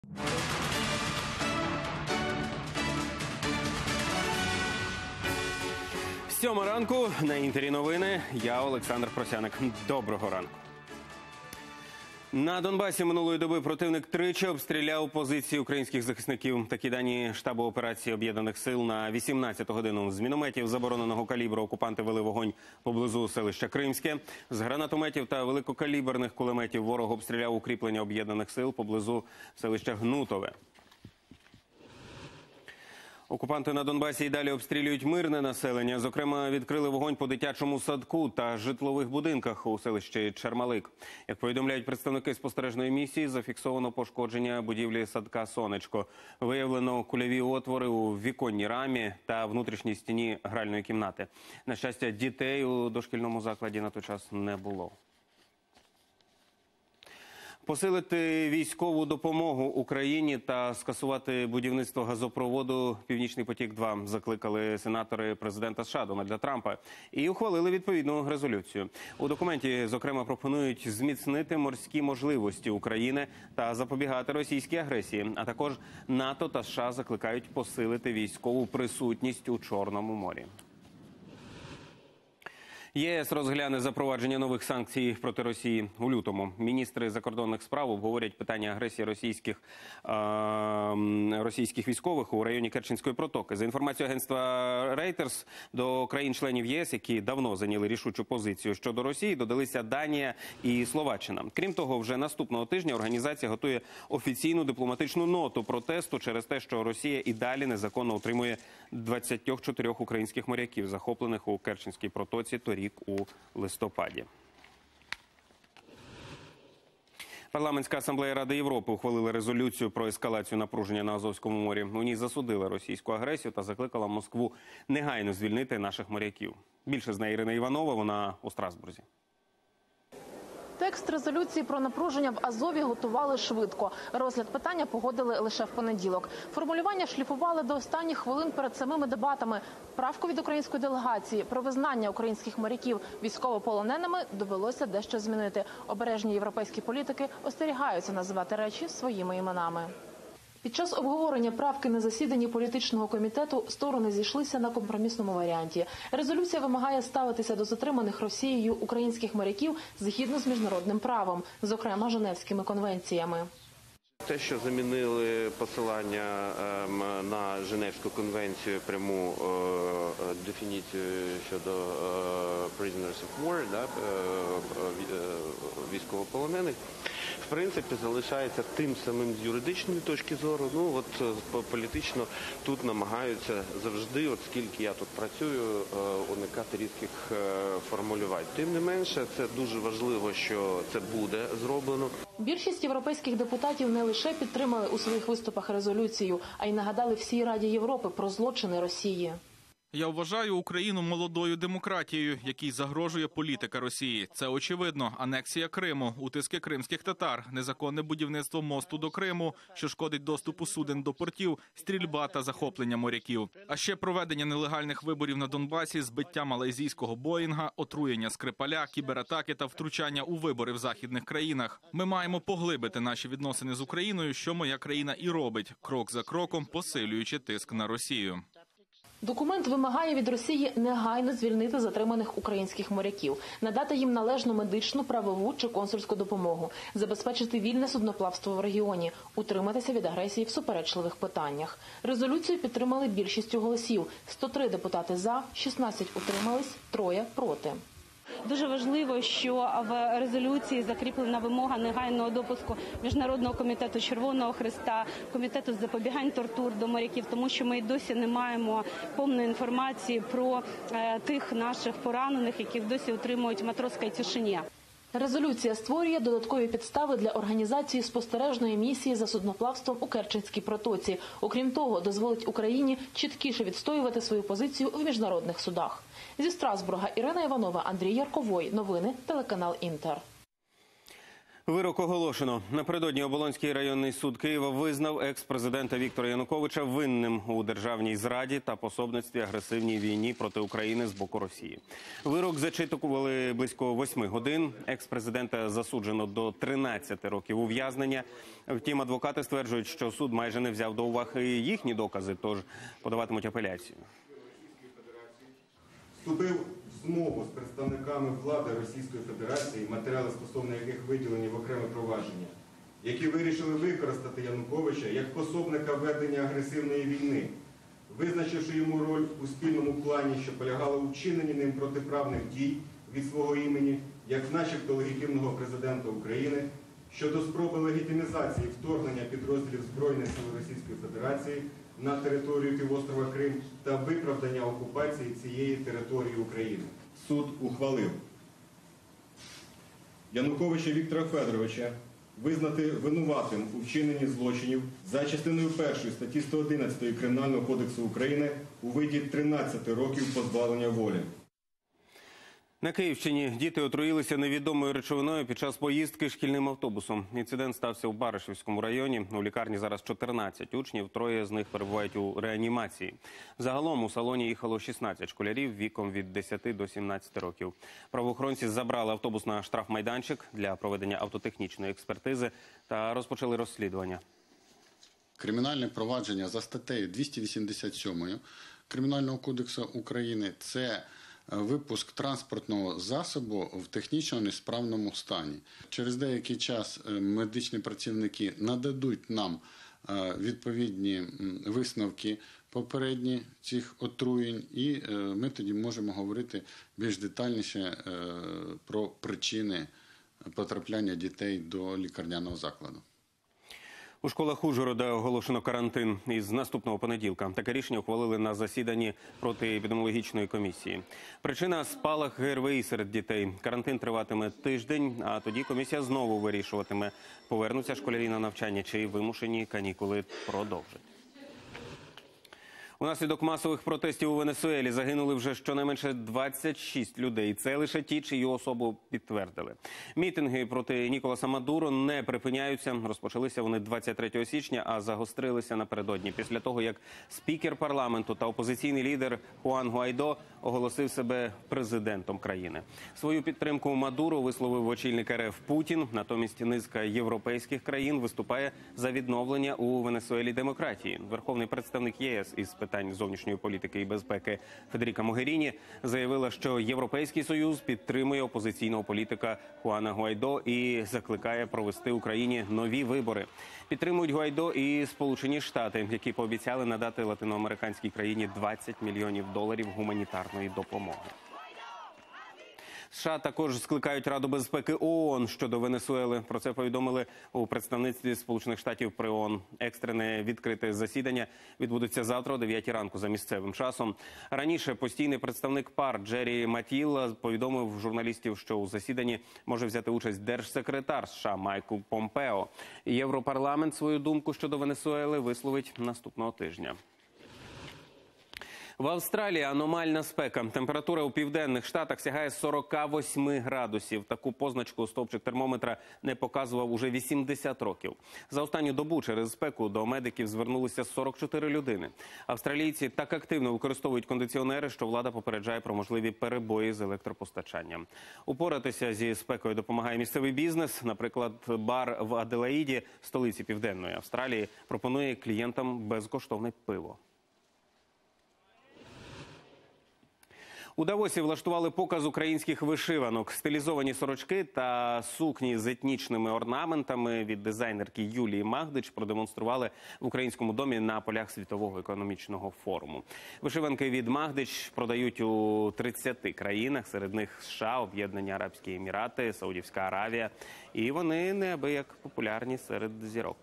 Сьома ранку, на Інтері новини. Я Олександр Просяник. Доброго ранку. На Донбасі минулої доби противник тричі обстріляв позиції українських захисників. Такі дані штабу операції Об'єднаних сил: на 18-ту годину з мінометів забороненого калібру окупанти вели вогонь поблизу селища Кримське. З гранатометів та великокаліберних кулеметів ворог обстріляв укріплення Об'єднаних сил поблизу селища Гнутове. Окупанти на Донбасі й далі обстрілюють мирне населення. Зокрема, відкрили вогонь по дитячому садку та житлових будинках у селищі Чермалик. Як повідомляють представники спостережної місії, зафіксовано пошкодження будівлі садка «Сонечко». Виявлено кульові отвори у віконній рамі та внутрішній стіні гральної кімнати. На щастя, дітей у дошкільному закладі на той час не було. Посилити військову допомогу Україні та скасувати будівництво газопроводу «Північний потік-2» закликали сенатори президента США Дональда Трампа і ухвалили відповідну резолюцію. У документі, зокрема, пропонують зміцнити морські можливості України та запобігати російській агресії. А також НАТО та США закликають посилити військову присутність у Чорному морі. ЄС розгляне запровадження нових санкцій проти Росії у лютому. Міністри закордонних справ обговорять питання агресії російських військових у районі Керченської протоки. За інформацією агентства Reuters, до країн-членів ЄС, які давно зайняли рішучу позицію щодо Росії, додалися Данія і Словаччина. Крім того, вже наступного тижня організація готує офіційну дипломатичну ноту протесту через те, що Росія і далі незаконно утримує 24 українських моряків, захоплених у Керченській протоці торік у листопаді. Парламентська асамблея Ради Європи ухвалила резолюцію про ескалацію напруження на Азовському морі. У ній засудила російську агресію та закликала Москву негайно звільнити наших моряків. Більше знає Ірина Іванова, вона у Страсбурзі. Текст резолюції про напруження в Азові готували швидко. Розгляд питання погодили лише в понеділок. Формулювання шліфували до останніх хвилин перед самими дебатами. Правку від української делегації про визнання українських моряків військовополоненими довелося дещо змінити. Обережні європейські політики остерігаються називати речі своїми іменами. Під час обговорення правки на засіданні політичного комітету сторони зійшлися на компромісному варіанті. Резолюція вимагає ставитися до затриманих Росією українських моряків згідно з міжнародним правом, зокрема Женевськими конвенціями. Те, що замінили посилання на Женевську конвенцію, пряму дефініцію щодо prisoners of war, військовополонених, в принципі, залишається тим самим з юридичної точки зору. Політично тут намагаються завжди, скільки я тут працюю, уникати різких формулювань. Тим не менше, це дуже важливо, що це буде зроблено. Більшість європейських депутатів не лише підтримали у своїх виступах резолюцію, а й нагадали всій Раді Європи про злочини Росії. Я вважаю Україну молодою демократією, якій загрожує політика Росії. Це очевидно. Анексія Криму, утиски кримських татар, незаконне будівництво мосту до Криму, що шкодить доступу суден до портів, стрільба та захоплення моряків. А ще проведення нелегальних виборів на Донбасі, збиття малайзійського Боїнга, отруєння Скрипаля, кібератаки та втручання у вибори в західних країнах. Ми маємо поглибити наші відносини з Україною, що моя країна і робить, крок за кроком посилюючи тиск на Росію. Документ вимагає від Росії негайно звільнити затриманих українських моряків, надати їм належну медичну, правову чи консульську допомогу, забезпечити вільне судноплавство в регіоні, утриматися від агресії в суперечливих питаннях. Резолюцію підтримали більшістю голосів. 103 депутати за, 16 утримались, 3 проти. Дуже важливо, що в резолюції закріплена вимога негайного допуску Міжнародного комітету Червоного Хреста, комітету з запобігань тортур до моряків, тому що ми й досі не маємо повної інформації про тих наших поранених, яких досі утримують в матросській тишині. Резолюція створює додаткові підстави для організації спостережної місії за судноплавством у Керченській протоці. Окрім того, дозволить Україні чіткіше відстоювати свою позицію в міжнародних судах. Зі Страсбурга Ірина Іванова, Андрій Ярковой. Новини, телеканал Інтер. Вирок оголошено. Напередодні Оболонський районний суд Києва визнав екс-президента Віктора Януковича винним у державній зраді та пособництві агресивній війні проти України з боку Росії. Вирок зачитували близько 8 годин. Екс-президента засуджено до 13 років ув'язнення. Втім, адвокати стверджують, що суд майже не взяв до уваги їхні докази, тож подаватимуть апеляцію. Вступив в змову з представниками влади Російської Федерації, матеріали стосовно яких виділені в окреме провадження, які вирішили використати Януковича як пособника ведення агресивної війни, визначивши йому роль у спільному плані, що полягало у вчиненні ним протиправних дій від свого імені, як начебто легітимного президента України, щодо спроби легітимізації вторгнення підрозділів Збройних сил Російської Федерації на територію півострова Крим та виправдання окупації цієї території України. Суд ухвалив Януковича Віктора Федоровича визнати винуватим у вчиненні злочинів за частиною 1 статті 111 Кримінального кодексу України у виді 13 років позбавлення волі. На Київщині діти отруїлися невідомою речовиною під час поїздки шкільним автобусом. Інцидент стався у Баришівському районі. У лікарні зараз 14 учнів, 3 з них перебувають у реанімації. Загалом у салоні їхало 16 школярів віком від 10 до 17 років. Правоохоронці забрали автобус на штрафмайданчик для проведення автотехнічної експертизи та розпочали розслідування. Кримінальне провадження за статтею 287 Кримінального кодексу України – це випуск транспортного засобу в технічно несправному стані. Через деякий час медичні працівники нададуть нам відповідні висновки попередні цих отруєнь, і ми тоді можемо говорити більш детальніше про причини потрапляння дітей до лікарняного закладу. У школах Ужгорода оголошено карантин із наступного понеділка. Таке рішення ухвалили на засіданні протиепідеміологічної комісії. Причина – спалах ГРВІ серед дітей. Карантин триватиме тиждень, а тоді комісія знову вирішуватиме, повернуться школярі на навчання чи вимушені канікули продовжать. Унаслідок масових протестів у Венесуелі загинули вже щонайменше 26 людей. Це лише ті, чию особу підтвердили. Мітинги проти Ніколаса Мадуро не припиняються. Розпочалися вони 23 січня, а загострилися напередодні. Після того, як спікер парламенту та опозиційний лідер Хуан Гуайдо оголосив себе президентом країни. Свою підтримку Мадуро висловив очільник РФ Путін. Натомість низка європейських країн виступає за відновлення у Венесуелі демократії. Верховний представник ЄС із питань зовнішньої політики і безпеки Федеріка Могеріні заявила, що Європейський Союз підтримує опозиційного політика Хуана Гуайдо і закликає провести Україні нові вибори. Підтримують Гуайдо і Сполучені Штати, які пообіцяли надати латиноамериканській країні $20 мільйонів гуманітарної допомоги. США також скликають Раду безпеки ООН щодо Венесуели. Про це повідомили у представництві Сполучених Штатів при ООН. Екстрене відкрите засідання відбудеться завтра о 9 ранку за місцевим часом. Раніше постійний представник ПАР Джері Матілла повідомив журналістів, що у засіданні може взяти участь держсекретар США Майкл Помпео. Європарламент свою думку щодо Венесуели висловить наступного тижня. В Австралії аномальна спека. Температура у південних штатах сягає 48 градусів. Таку позначку стовпчик термометра не показував уже 80 років. За останню добу через спеку до медиків звернулися 44 людини. Австралійці так активно використовують кондиціонери, що влада попереджає про можливі перебої з електропостачанням. Упоратися зі спекою допомагає місцевий бізнес. Наприклад, бар в Аделаїді, столиці Південної Австралії, пропонує клієнтам безкоштовне пиво. У Давосі влаштували показ українських вишиванок. Стилізовані сорочки та сукні з етнічними орнаментами від дизайнерки Юлії Магдич продемонстрували в Українському домі на полях Світового економічного форуму. Вишиванки від Магдич продають у 30 країнах, серед них США, Об'єднані Арабські Емірати, Саудівська Аравія. І вони неабияк популярні серед зірок.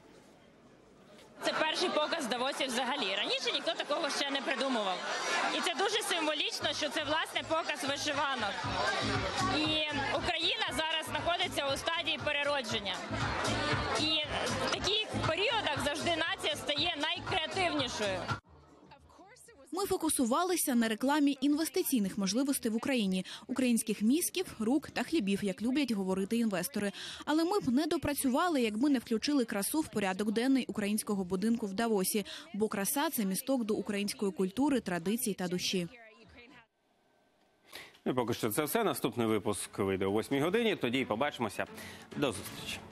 Це перший показ в Давосі взагалі. Раніше ніхто такого ще не придумував. І це дуже символічно, що це, власне, показ вишиванок. І Україна зараз знаходиться у стадії переродження. І в таких періодах завжди нація стає найкреативнішою. Ми фокусувалися на рекламі інвестиційних можливостей в Україні, українських мізків, рук та хлібів, як люблять говорити інвестори. Але ми б не допрацювали, якби не включили красу в порядок денний українського будинку в Давосі, бо краса – це місток до української культури, традицій та душі. І поки що це все. Наступний випуск вийде о 8 годині. Тоді й побачимося. До зустрічі.